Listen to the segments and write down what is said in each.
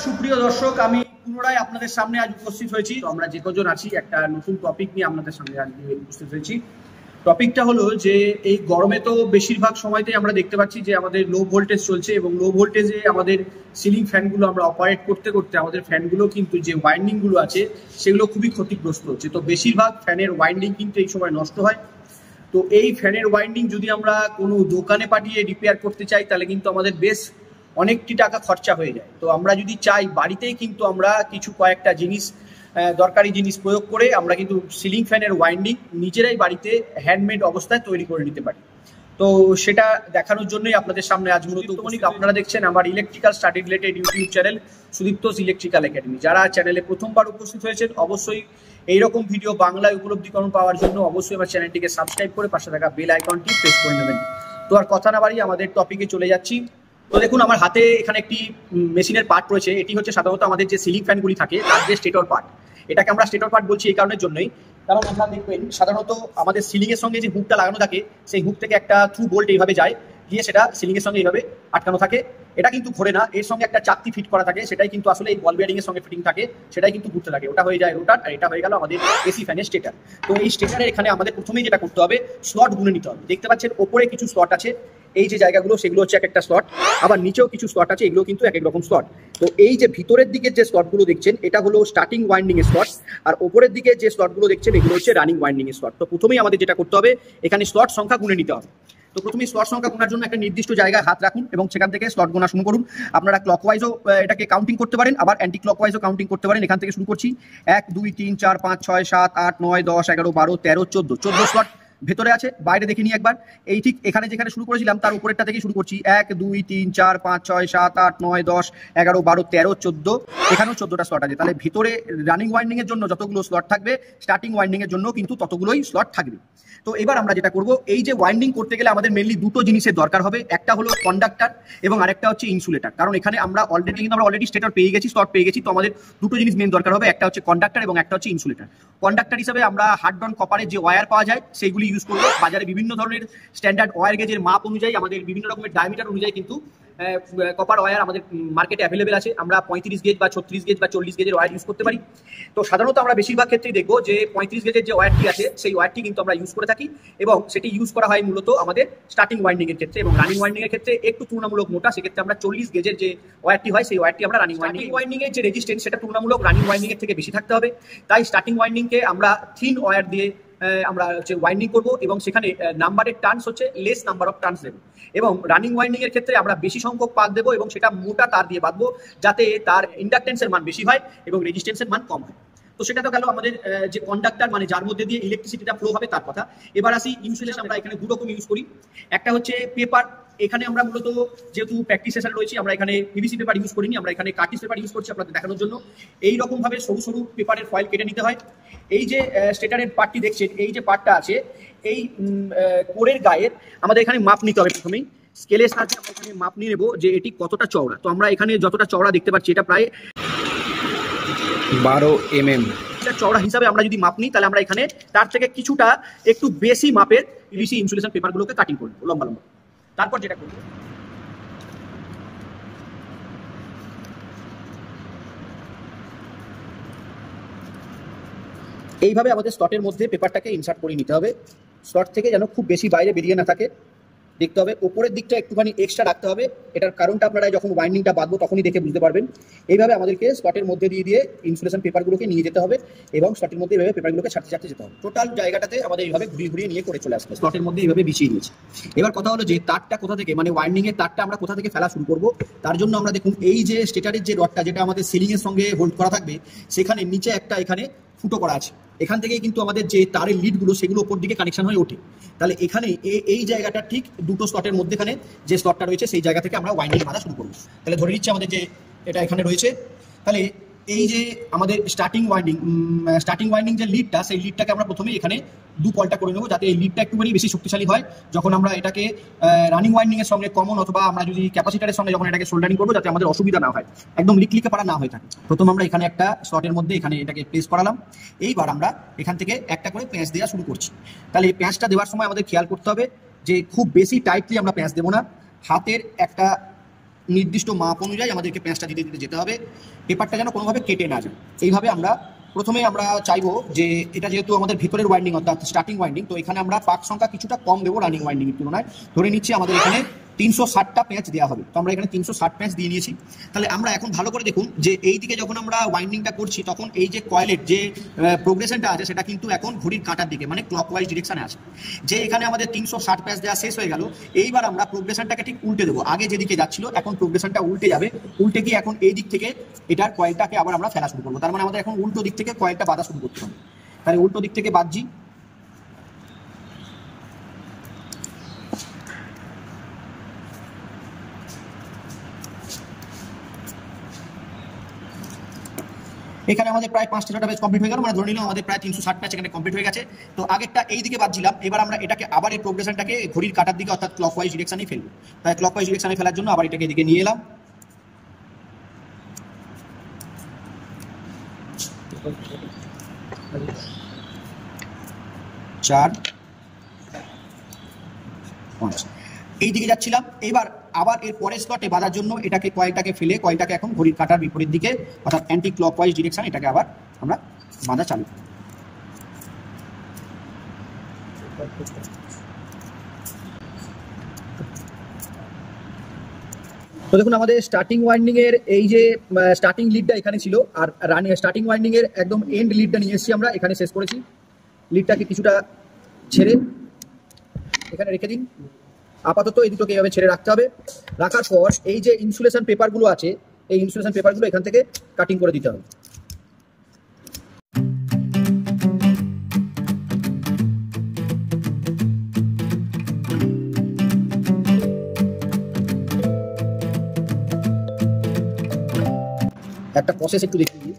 সুপ্রিয় দর্শক, আমি পুনরায় আপনাদের সামনে আজ উপস্থিত হয়েছি। আমরা যে কজন আছি একটা নতুন টপিক নিয়ে আপনাদের সামনে আজ উপস্থিত হয়েছি। টপিকটা হলো যে এই গরমে তো বেশিরভাগ সময়তেই আমরা দেখতে পাচ্ছি যে আমাদের লো ভোল্টেজ চলছে এবং লো ভোল্টেজে আমাদের সিলিং ফ্যানগুলো আমরা অপারেট করতে করতে আমাদের ফ্যানগুলো কিন্তু যে ওয়াইন্ডিংগুলো আছে সেগুলো খুবই ক্ষতিগ্রস্ত হচ্ছে। তো বেশিরভাগ ফ্যানের ওয়াইন্ডিং কিন্তু এই সময় নষ্ট হয়। তো এই ফ্যানের ওয়াইন্ডিং যদি আমরা কোনো দোকানে পাঠিয়ে রিপেয়ার করতে চাই তাহলে কিন্তু আমাদের বেশ অনেকটি টাকা খরচা হয়ে যায়। তো আমরা যদি চাই বাড়িতেই কিন্তু আমরা কিছু কয়েকটা জিনিস দরকারি জিনিস প্রয়োগ করে আমরা কিন্তু সিলিং ফ্যানের ওয়াইন্ডিং নিজেরাই বাড়িতে হ্যান্ডমেড অবস্থায় তৈরি করে নিতে পারি। তো সেটা দেখানোর জন্যই আপনাদের সামনে আজ মূলত উপস্থিত। আপনারা দেখছেন আমার electrical study related YouTube channel Sudipta's electrical academy. যারা চ্যানেলে প্রথমবার উপস্থিত হয়েছেন অবশ্যই এইরকম ভিডিও বাংলায় উপলব্ধিকরণ পাওয়ার জন্য অবশ্যই আমার চ্যানেলটিকে সাবস্ক্রাইব করে পাশে থাকা বেল আইকনটি প্রেস করে নেবেন। তো আর কথা না বাড়িয়ে আমাদের টপিকে চলে যাচ্ছি। তো দেখুন, আমার হাতে এখানে একটি মেশিনের পার্ট রয়েছে। এটি হচ্ছে সাধারণত আমাদের যে সিলিং ফ্যানগুলি থাকে তার যে স্টেটর পার্ট। এটাকে আমরা স্টেটর পার্ট বলছি এই কারণের জন্যই, কারণ আমরা দেখবেন সাধারণত আমাদের সিলিং এর সঙ্গে যে হুকটা লাগানো থাকে সেই হুক থেকে একটা থ্রু বোল্ট এইভাবে যায়, গিয়ে সেটা সিলিং এর সঙ্গে এইভাবে আটকানো থাকে। এটা কিন্তু ঘোরে না, এর সঙ্গে একটা চাকতি ফিট করা থাকে, সেটাই কিন্তু আসলে এই বল বিয়ারিং এর সঙ্গে ফিটিং থাকে, সেটাই কিন্তু ঘুরতে থাকে। ওটা হয়ে যায় রোটার, আর এটা হয়ে গেল আমাদের এসি ফ্যানের স্টেটার। তো এই স্টেটারের এখানে আমাদের প্রথমেই যেটা করতে হবে, স্লট গুনে নিতে হবে। দেখতে পাচ্ছেন ওপরে কিছু স্লট আছে, এই যে জায়গাগুলো সেগুলো হচ্ছে এক একটা স্লট, আবার নিচেও কিছু স্লট আছে, এগুলো কিন্তু এক এক রকম স্লট। তো এই যে ভিতরের দিকে যে স্লটগুলো দেখছেন এটা হলো স্টার্টিং ওয়াইন্ডিং এর স্লট, আর ওপরের দিকে যে স্লটগুলো দেখছেন এগুলো হচ্ছে রানিং ওয়াইন্ডিং এর স্লট। তো প্রথমেই আমাদের যেটা করতে হবে, এখানে স্লট সংখ্যা গুনে নিতে হবে। তো প্রথমে স্লট সংখ্যা গোনার জন্য একটা নির্দিষ্ট জায়গায় হাত রাখুন এবং সেখান থেকে স্লট গোনা শুরু করুন। আপনারা ক্লকওয়াইজও এটাকে কাউন্টিং করতে পারেন, আবার অ্যান্টি ক্লকওয়াইজও কাউন্টিং করতে পারেন। এখান থেকে শুরু করছি 1 2 3 4 5 6 7 8 9 10 11 12 13 14 স্লট ভেতরে আছে। বাইরে দেখে নিই একবার, এই ঠিক এখানে যেখানে শুরু করেছিলাম তার উপরেরটা থেকে শুরু করছি। 1 2 3 4 5 6 7 8 9 10 11 12 13 14, এখানেও 14টা স্লট আছে। তাহলে ভিতরে রানিং ওয়াইন্ডিং এর জন্য যতগুলো স্লট থাকবে স্টার্টিং ওয়াইন্ডিং এর জন্য কিন্তু ততগুলোই স্লট থাকবে। তো এবার আমরা যেটা করব, এই যে ওয়াইন্ডিং করতে গেলে আমাদের মেনলি দুটো জিনিসের দরকার হবে। একটা হলো কন্ডাক্টর এবং আরেকটা হচ্ছে ইনসুলেটর। কারণ এখানে আমরা অলরেডি স্টেটর পেয়ে গেছি, স্লট পেয়ে গেছি। তো আমাদের দুটো জিনিস মেন দরকার হবে, একটা হচ্ছে কন্ডাক্টর এবং একটা হচ্ছে ইনসুলেটর। কন্ডাক্টর হিসেবে আমরা হার্ড ডন কপারের যে ওয়্যার পাওয়া যায় সেইগুলি ইউজ করবো। বাজারে বিভিন্ন ধরনের স্ট্যান্ডার্ড ওয়্যার গেজের মাপ অনুযায়ী আমাদের বিভিন্ন রকমের ডায়ামিটার অনুযায়ী কিন্তু কপার ওয়্যার আমাদের মার্কেটে অ্যাভেলেবেল আছে। আমরা 35 গেজ বা 36 গেজ বা 40 গেজের ওয়্যার ইউজ করতে পারি। তো সাধারণত আমরা বেশিরভাগ ক্ষেত্রেই দেখবো যে 35 গেজের যে ওয়্যারটি আছে সেই ওয়্যারটি কিন্তু আমরা ইউজ করে থাকি, এবং সেটি ইউজ করা হয় মূলত আমাদের স্টার্টিং ওয়াইন্ডিং এর ক্ষেত্রে। এবং রানিং ওয়াইন্ডিং এর ক্ষেত্রে একটু তুলনামূলক মোটা, সেক্ষেত্রে আমরা 40 গেজের যে ওয়্যারটি হয় সেই ওয়্যারটি আমরা রানিং ওয়াইন্ডিং এর যে রেজিস্ট্যান্স সেটা তুলনামূলক রানিং ওয়াইন্ডিং এর থেকে বেশি থাকতে হবে। তাই স্টার্টিং ওয়াইন্ডিংকে আমরা থিন ওয়্যার দিয়ে আমরা হচ্ছে ওয়াইন্ডিং করবো, এবং সেখানে নাম্বারের টার্নস হচ্ছে লেস নাম্বার অফ টার্নস দেবো। এবং রানিং ওয়াইন্ডিং এর ক্ষেত্রে আমরা বেশি সংখ্যক পাক দেবো এবং সেটা মোটা তার দিয়ে বাঁধবো, যাতে তার ইন্ডাকটেন্সের মান বেশি হয় এবং রেজিস্ট্যান্সের মান কম হয়। তো সেটা তো গেল আমাদের যে কন্ডাক্টর, মানে যার মধ্যে দিয়ে ইলেকট্রিসিটিটা ফ্লো হবে তার কথা। এবার আসি ইনসুলেশন। আমরা এখানে দু রকম ইউজ করি। একটা হচ্ছে পেপার। এখানে আমরা মূলত যেহেতু প্র্যাকটিস সেশন রয়েছে, আমরা এখানে পিভিসি পেপার ইউজ করিনি, আমরা এখানে কার্টিজ পেপার ইউজ করছি আপনাদের দেখানোর জন্য। এই রকম ভাবে সরু সরু পেপারের ফয়েল কেটে নিতে হয়। এই যে স্টেটারের পার্টটি দেখছেন, এই যে পার্টটা আছে, এই কোরের গায়ের আমাদের এখানে মাপ নিতে হবে। প্রথমেই স্কেলের সাহায্যে আমরা এখানে মাপ নিয়ে নেবো যে এটি কতটা চওড়া। তো আমরা এখানে যতটা চওড়া দেখতে পাচ্ছি এটা প্রায় 12 mm চওড়া হিসাবে আমরা যদি মাপ নিই, তাহলে আমরা এখানে তার থেকে কিছুটা একটু বেশি মাপের পিভিসি ইনসুলেশন পেপারগুলোকে কাটিং করবো লম্বা লম্বা। তারপর যেটা করবো, এইভাবে আমাদের স্লটের মধ্যে পেপারটাকে ইনসার্ট করে নিতে হবে। স্লট থেকে যেন খুব বেশি বাইরে বেরিয়ে না থাকে দেখতে হবে। ওপরের দিকটা একটুখানি এক্সট্রা রাখতে হবে। এটার কারণটা আপনারা যখন ওয়াইন্ডিংটা বাঁধবো তখনই দেখে বুঝতে পারবেন। এইভাবে আমাদেরকে স্লটের মধ্যে দিয়ে ইনসুলেশন পেপারগুলোকে নিয়ে যেতে হবে এবং স্লটের মধ্যে এইভাবে পেপারগুলোকে ছাড়তে যেতে হবে। টোটাল জায়গাটাতে আমাদের এইভাবে ঘুরিয়ে নিয়ে করে চলে আসবে। স্লটের মধ্যে এইভাবে বিছিয়ে নিয়েছি। এবার কথা হলো যে তারটা কোথা থেকে, মানে ওয়াইন্ডিং এর তারটা আমরা কোথা থেকে ফেলা শুরু করবো। তার জন্য আমরা দেখুন, এই যে স্টেটারের যে রডটা যেটা আমাদের সিলিং এর সঙ্গে হোল্ড করা থাকবে, সেখানে নিচে একটা এখানে ফুটো করা আছে। এখান থেকেই কিন্তু আমাদের যে তারের লিডগুলো সেগুলো উপর দিকে কানেকশন হয়ে ওঠে। তাহলে এখানে এই জায়গাটা ঠিক দুটো স্লটের মধ্যেখানে যে স্লটটা রয়েছে সেই জায়গা থেকে আমরা ওয়াইন্ডিং বাঁধা শুরু করবো। তাহলে ধরে নিচ্ছে আমাদের যে এটা এখানে রয়েছে। তাহলে এই যে আমাদের স্টার্টিং ওয়াইন্ডিং যে লিডটা, সেই লিডটাকে আমরা প্রথমে এখানে দু পলটা করে নেবো, যাতে এই লিডটা একটুখানি বেশি শক্তিশালী হয় যখন আমরা এটাকে রানিং ওয়াইন্ডিং এর সঙ্গে কমন অথবা আমরা যদি ক্যাপাসিটারের সঙ্গে যখন এটাকে সোল্ডারিং করবো, যাতে আমাদের অসুবিধা না হয়, একদম লিকলিকে পারা না হয়ে থাকে। প্রথম আমরা এখানে একটা স্লটের মধ্যে এখানে এটাকে প্লেস করালাম। এইবার আমরা এখান থেকে একটা করে প্যাঁচ দেওয়া শুরু করছি। তাহলে এই প্যাঁচটা দেওয়ার সময় আমাদের খেয়াল করতে হবে যে খুব বেশি টাইটলি আমরা প্যাঁচ দেবো না। হাতের একটা নির্দিষ্ট মাপ অনুযায়ী আমাদেরকে পেঁয়াজটা দিতে দিতে যেতে হবে, পেপারটা যেন কোনোভাবে কেটে না যায়। এইভাবে আমরা প্রথমে আমরা চাইবো যে এটা যেহেতু আমাদের ভিতরের ওয়াইন্ডিং অর্থাৎ স্টার্টিং ওয়াইন্ডিং, তো এখানে আমরা পাক সংখ্যা কিছুটা কম দেবো রানিং ওয়াইন্ডিংয়ের তুলনায়। ধরে নিচ্ছি আমাদের এখানে 360টা পেঁয়াজ দেওয়া হবে, তো আমরা এখানে 360 পেঁয়াজ দিয়ে নিয়েছি। তাহলে আমরা এখন ভালো করে দেখুন যে এই দিকে যখন আমরা ওয়াইন্ডিংটা করছি তখন এই যে কয়েলের যে প্রোগ্রেশনটা আছে সেটা কিন্তু এখন ঘড়ির কাঁটার দিকে মানে ক্লকওয়াইজ ডিরেকশনে আছে। যে এখানে আমাদের 360 পেঁয়াজ দেওয়া শেষ হয়ে গেল, এইবার আমরা প্রোগ্রেশনটাকে ঠিক উল্টে দেবো। আগে যেদিকে যাচ্ছিল এখন প্রোগ্রেশনটা উল্টে যাবে, উল্টে গিয়ে এখন এই দিক থেকে এটার কয়েলটাকে আবার আমরা ফেলা শুরু করবো। তার মানে আমাদের এখন উল্টো দিক থেকে কয়েলটা বাঁধা শুরু করতে হবে। তাহলে উল্টো দিক থেকে বাঁধছি। এখানে আমাদের প্রায় 5টা ব্যাচ কমপ্লিট হয়ে গেল, মানে ধরে নিলাম আমাদের প্রায় 360 ব্যাচ এখানে কমপ্লিট হয়ে গেছে। তো আগেরটা এই দিকে বাঁধছিলাম, এবার আমরা এটাকে আবার এই প্রোগ্রেশনটাকে ঘড়ির কাটার দিকে অর্থাৎ ক্লকওয়াইজ ডিরেকশনে ফেলবো। তাই ক্লকওয়াইজ ডিরেকশনে ফেলার জন্য আবার এটাকে এদিকে নিয়ে এলাম। চার 5 এই দিকে যাচ্ছিলাম। এবার আবার এর পরের স্লটে বাঁধার জন্য এটাকে কয়েলটাকে ফেলে কয়েলটাকে এখন ঘড়ির কাটার বিপরীত দিকে অর্থাৎ অ্যান্টি ক্লকওয়াইজ ডিরেকশন এটাকে আবার আমরা বাঁধা চালু করি। তো দেখুন আমাদের স্টার্টিং ওয়াইন্ডিং এর এই যে স্টার্টিং লিডটা এখানে ছিল, আর রানিং স্টার্টিং ওয়াইন্ডিং এর একদম এন্ড লিডটা নিয়ে এসেছি আমরা এখানে শেষ করেছি। লিডটাকে কিছুটা ছেড়ে এখানে রেখে দিন। আপাতত এই দুটোকে এইভাবে ছেড়ে রাখতে হবে। রাখার পর এই যে ইনসুলেশন পেপারগুলো আছে এই ইনসুলেশন পেপারগুলো এখান থেকে কাটিং করে দিতে হবে। একটা প্রসেস একটু দেখিয়ে দিই।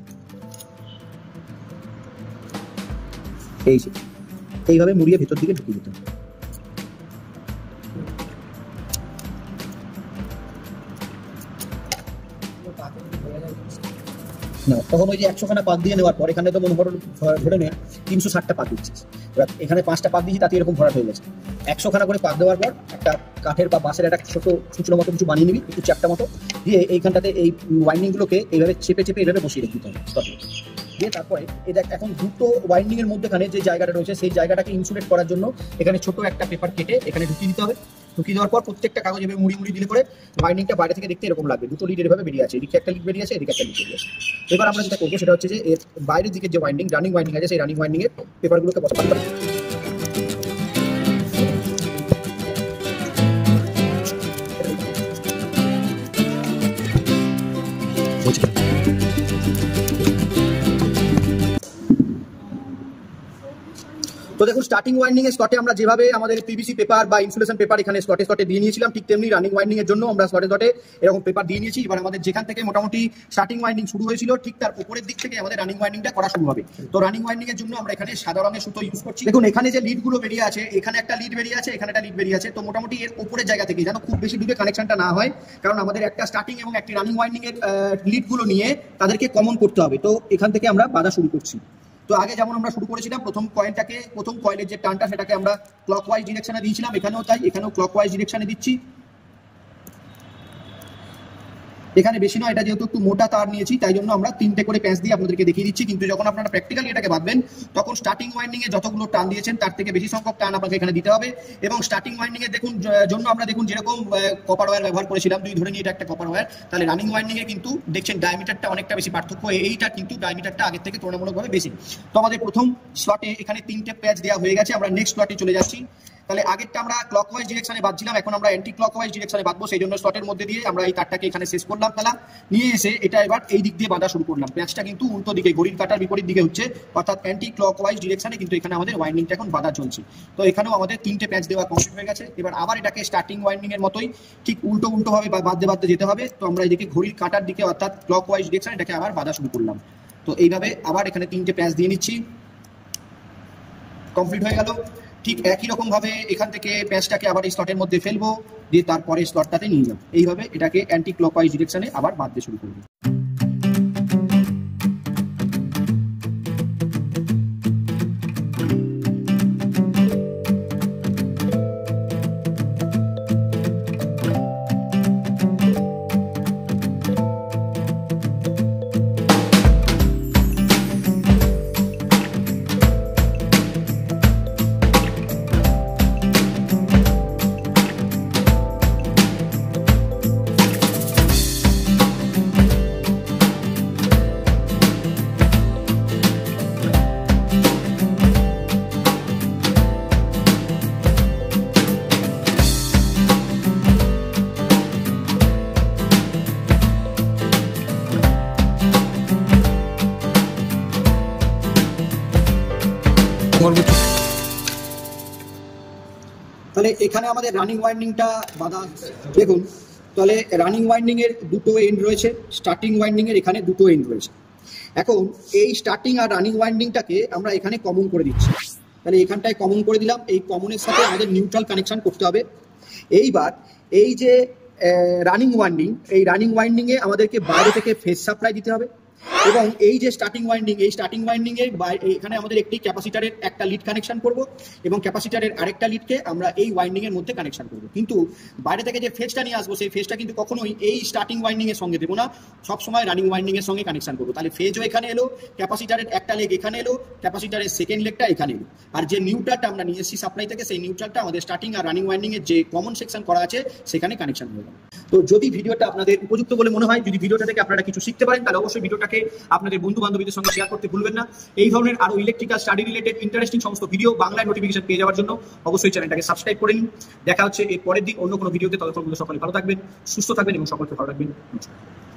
এইভাবে মুড়িয়ে ভেতর দিকে ঢুকিয়ে দিতে হবে। না তখন ওই যে 100খানা পাক দিয়ে নেওয়ার পর এখানে তো মনে করো ধরে নেন 360টা পাক দিচ্ছিস, এবার এখানে 5টা পাক দিচ্ছি তাতে এরকম ভরাট হয়ে গেছে। 100খানা করে পাক দেওয়ার পর একটা কাঠের বা বাঁশের একটা ছোট সূচনা মতো কিছু বানিয়ে নিবি, একটু চ্যাপটা মতো দিয়ে এইখানটাতে এই ওয়াইন্ডিংগুলোকে এইভাবে চেপে চেপে এইভাবে বসিয়ে রেখে দিতে হবে দিয়ে। তারপরে এই দেখ এখন দুটো ওয়াইন্ডিং এর মধ্যেখানে যে জায়গাটা রয়েছে সেই জায়গাটাকে ইনসুলেট করার জন্য এখানে ছোট একটা পেপার কেটে এখানে ঢুকিয়ে দিতে হবে। ঢুকিয়ে দেওয়ার পর প্রত্যেকটা কাগজ এভাবে মুড়ি মুড়ি দিলে করে ওয়াইন্ডিংটা বাইরে থেকে দেখতে এরকম লাগবে। দুটো লিড এভাবে বেরিয়ে আছে, এদিকে একটা লিড বেরিয়ে আছে, এদিকে একটা লিড বেরিয়ে আছে। এবার আমরা যেটা করবো সেটা হচ্ছে যে এর বাইরের দিকে যে ওয়াইন্ডিং রানিং ওয়াইন্ডিং আছে সেই রানিং ওয়াইন্ডিং এর পেপারগুলোকে বসাতে হবে। তো দেখুন স্টার্টিং ওয়াইন্ডিং এর স্লটে আমরা যেভাবে আমাদের পিভিসি পেপার বা ইনসুলেশন পেপার এখানে স্লটে স্লটে দিয়ে নিয়েছিলাম, ঠিক তেমনি রানিং ওয়াইন্ডিং এর জন্য আমরা স্লটে স্লটে এরকম পেপার দিয়ে নিয়েছি। এবার আমাদের যেখান থেকে মোটামুটি স্টার্টিং ওয়াইন্ডিং শুরু হয়েছিল ঠিক তার উপরের দিক থেকে আমাদের রানিং ওয়াইন্ডিংটা করা শুরু হবে। তো রানিং ওয়াইন্ডিং এর জন্য আমরা এখানে সাদা রঙের সুতো ইউজ করছি। দেখুন এখানে যে লিডগুলো বেরিয়ে আছে, এখানে একটা লিড বেরিয়ে আছে, এখানে একটা লিড বেরিয়ে আছে। তো মোটামুটি এর উপরের জায়গা থেকে যেন খুব বেশি দূরে কানেকশনটা না হয়, কারণ আমাদের একটা স্টার্টিং এবং একটি রানিং ওয়াইন্ডিং এর লিডগুলো নিয়ে তাদেরকে কমন করতে হবে। তো এখান থেকে আমরা বাঁধা শুরু করছি। তো আগে যেমন আমরা শুরু করেছিলাম প্রথম কয়েলের যে টানটা সেটাকে আমরা ক্লকওয়াইজ ডিরেকশনে দিয়েছিলাম, এখানেও তাই, এখানেও ক্লকওয়াইজ ডিরেকশনে দিচ্ছি। এখানে বেশি নয়, এটা যেহেতু একটু মোটা তার নিয়েছি তাই জন্য আমরা 3টে করে প্যাঁচ দিয়ে আপনাদেরকে দেখিয়ে দিচ্ছি। কিন্তু যখন আপনারা প্র্যাকটিক্যালি এটাকে বাঁধবেন তখন স্টার্টিং ওয়াইন্ডিং এ যতগুলো টান দিয়েছেন তার থেকে বেশি সংখ্যক টান আপনাকে এখানে দিতে হবে। এবং স্টার্টিং ওয়াইন্ডিং এর জন্য আমরা দেখুন যেরকম কপার ওয়্যার ব্যবহার করেছিলাম, ধরে নিই এটা একটা কপার ওয়্যার, তাহলে রানিং ওয়াইন্ডিং এ কিন্তু দেখছেন ডায়ামিটারটা অনেকটা বেশি পার্থক্য, এইটা কিন্তু ডায়ামিটারটা আগের থেকে তুলনামূলকভাবে বেশি। তো আমাদের প্রথম স্লটে এখানে 3টে প্যাচ দেওয়া হয়ে গেছে, আমরা নেক্সট স্লটে চলে যাচ্ছি। তাহলে আগেরটা আমরা ক্লকওয়াইজ ডিরেকশনে বাঁধছিলাম, এখন আমরা অ্যান্টি ক্লকওয়াইজ ডিরেকশনে বাঁধবো। সেই জন্য স্লটের মধ্যে দিয়ে আমরা এই তারটাকে এখানে শেষ করলাম, তাহলে নিয়ে এসে এটা এবার এই দিক দিয়ে বাঁধা শুরু করলাম। প্যাঁচটা কিন্তু উল্টো দিকে ঘড়ির কাটার বিপরীত দিকে হচ্ছে, অর্থাৎ অ্যান্টি ক্লকওয়াইজ ডিরেকশনে কিন্তু এখানে আমাদের ওয়াইন্ডিংটা এখন বাঁধা চলছে। তো এখানেও আমাদের 3টে প্যাচ দেওয়া কমপ্লিট হয়ে গেছে। এবার আবার এটাকে স্টার্টিং ওয়াইন্ডিং এর মতোই ঠিক উল্টো ভাবে বাঁধতে বাঁধতে যেতে হবে। তো আমরা এদিকে ঘড়ির কাটার দিকে অর্থাৎ ক্লকওয়াইজ ডিরেকশনে এটাকে আবার বাঁধা শুরু করলাম। তো এইভাবে আবার এখানে 3টে প্যাচ দিয়ে নিচ্ছি, কমপ্লিট হয়ে গেল। ঠিক একই রকম ভাবে এখান থেকে প্যাচটাকে আবার এই স্লটের মধ্যে ফেলবো, দিয়ে তারপরে স্লটটাতে নিয়ে যাবো। এইভাবে এটাকে অ্যান্টি ক্লকওয়াইজ ডিরেকশনে আবার বাঁধতে শুরু করবো। পরবর্তী। তাহলে এখানে আমাদের রানিং ওয়াইন্ডিংটা বাঁধা দেখুন। তাহলে রানিং ওয়াইন্ডিং এর দুটো এন্ড রয়েছে, স্টার্টিং ওয়াইন্ডিং এর এখানে দুটো এন্ড রয়েছে। এখন এই স্টার্টিং আর রানিং ওয়াইন্ডিংটাকে আমরা এখানে কমন করে দিচ্ছি। তাহলে এখানটায় কমন করে দিলাম, এই কমনের সাথে আমাদের নিউট্রাল কানেকশন করতে হবে। এইবার এই যে রানিং ওয়াইন্ডিং, এই রানিং ওয়াইন্ডিংয়ে আমাদেরকে বাইরে থেকে ফেজ সাপ্লাই দিতে হবে, এবং এই যে স্টার্টিং ওয়াইন্ডিং, এই স্টার্টিং ওয়াইন্ডিং এর এখানে আমাদের একটি ক্যাপাসিটারের একটা লিড কানেকশন করব, এবং ক্যাপাসিটারের আরেকটা লিডকে আমরা এই ওয়াইন্ডিং এর মধ্যে কানেকশন করব। কিন্তু বাইরে থেকে যে ফেজটা নিয়ে আসবো, সেই ফেজটা কিন্তু কখনোই এই স্টার্টিং ওয়াইন্ডিং এর সঙ্গে দেবো না, সবসময় রানিং ওয়াইন্ডিং এর সঙ্গে কানেকশন করবো। তাহলে ফেজও এখানে এলো, ক্যাপাসিটারের একটা লেগ এখানে এলো, ক্যাপাসিটারের সেকেন্ড লেগটা এখানে এলো, আর যে নিউট্রালটা আমরা নিয়ে এসেছি সাপ্লাই থেকে, সেই নিউট্রালটা আমাদের স্টার্টিং আর রানিং ওয়াইন্ডিং এর যে কমন সেকশন করা আছে সেখানে কানেকশন হয়ে গেল। তো যদি ভিডিওটা আপনাদের উপযুক্ত বলে মনে হয়, যদি ভিডিওটা থেকে আপনারা কিছু শিখতে পারেন, তাহলে অবশ্যই ভিডিওটাকে আপনাদের বন্ধু বান্ধবীদের সঙ্গে শেয়ার করতে ভুলবেন না। এই ধরনের আরো ইলেকট্রিক্যাল স্টাডি রিলেটেড ইন্টারেস্টিং সমস্ত ভিডিও বাংলায় নোটিফিকেশন পেয়ে যাওয়ার জন্য অবশ্যই চ্যানেলটাকে সাবস্ক্রাইব করে নিন। দেখা হচ্ছে এর পরের দিন অন্য কোনো ভিডিওতে। ততক্ষণ সকলে ভালো থাকবেন, সুস্থ থাকবেন এবং সকলকে ভালো রাখবেন। নমস্কার।